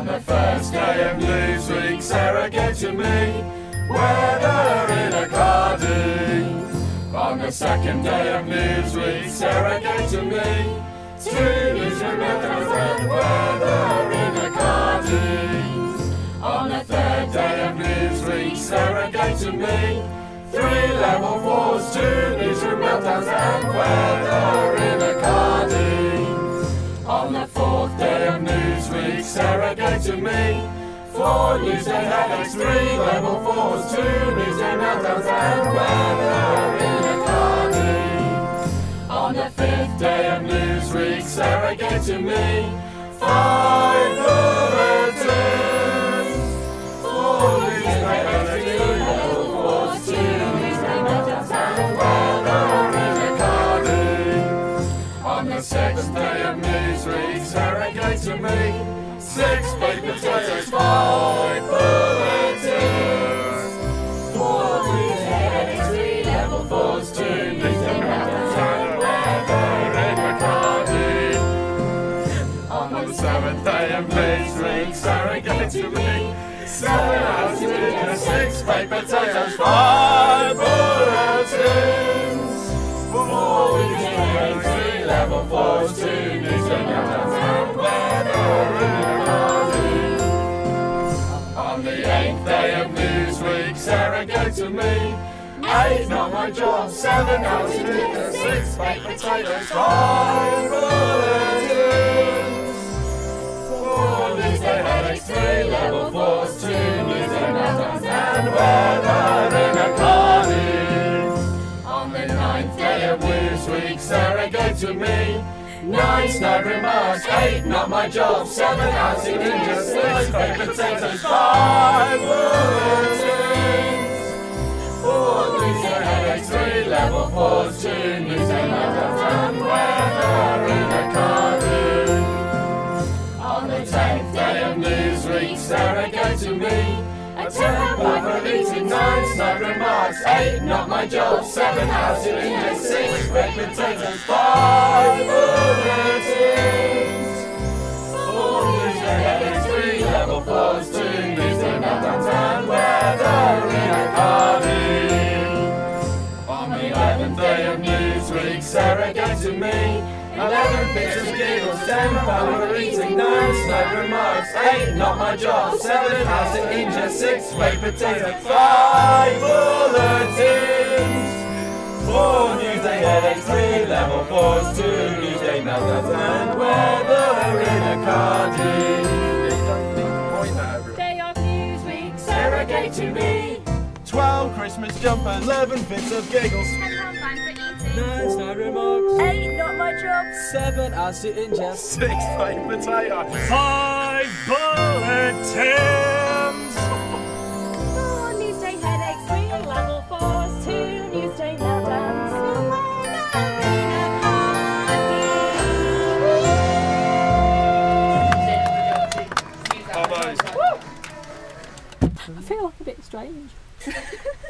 On the first day of Newsweek, Sarah gave to me weather in a cardie. On the second day of Newsweek, Sarah gave to me 2 newsroom letters and weather in a cardie. On the third day of Newsweek, Sarah gave to me 3 level 4s, 2 newsroom meltdowns and weather in a cardie. On the fourth day of Newsweek, Sarah gave to me 4 Newsday headaches, 3 level 4s, 2 Newsday meltdowns and weather in a cardie. On the fifth day of Newsweek, Sarah gave to me 5 bulletins, 4 Newsday headaches, 3 level 4s, 2 Newsday meltdowns and weather in a cardie. On the sixth day of Newsweek, Sarah gave to me 6 baked potatoes, 5 bulletins, 4 Newsday headaches, 3 level 4s, 2 Newsday meltdowns and weather in a cardie. On the seventh day of Newsweek, Sarah gave to me 7 hours to dinner, 6 baked potatoes, 5 bulletins, 4 Newsday headaches, 3 level 4s, 2 Newsday meltdowns and weather in a On the 8th day of Newsweek, Sarah gave to me 8 not my job, 7 hours to dinner, 6 baked potatoes, 5 bulletins, 4 Newsday headaches, 3 level 4s, 2 Newsday meltdowns and weather in a cardie. On the 9th day of Newsweek, Sarah gave to me 9 snide remarks, 8 not my job, 7 hours in India, 6 baked potatoes, 5 bulletins, 4 Newsday headaches, 3 level 4s, 2 Newsday meltdowns and weather in a cardie. On the 10th day of Newsweek, Sarah gave to me a 10 for eating, 9 snide remarks, 8 not my job, 7 hours in India, 6 baked potatoes, 5 bulletins, 4 Newsday headaches, 3 level 4s, 2 Newsday meltdowns and weather in a cardie. On the 11th day of Newsweek, Sarah gave to me 11 pictures, giggles, 10 for eating, 9 snide remarks, 8 not my job, 7 hours in India, 6 baked potatoes, 5 bulletins, 4 Newsday headaches, 3 level 4s, 2 Newsday meltdowns and weather in a cardie. Day of Newsweek, Sarah gave to me 12 Christmas jumpers, 11 bits of giggles, £10 fine for eating, 9 snide remarks, 8 not my job, 7 hours to ingest, 6 baked potatoes, 5 bulletins, 4 Newsday headaches, 3 level 4s, 2 Newsday meltdowns, and weather in a cardie. Almost. I feel like a bit strange.